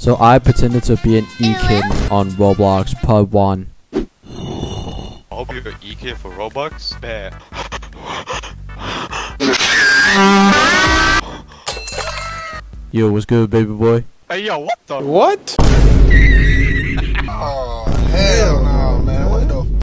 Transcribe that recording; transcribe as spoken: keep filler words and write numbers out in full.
So I pretended to be an E-kid on Roblox part one. I'll be an E-kid for Robux? Bet. Yo, what's good, baby boy? Hey yo, what the? What? Oh, hell no.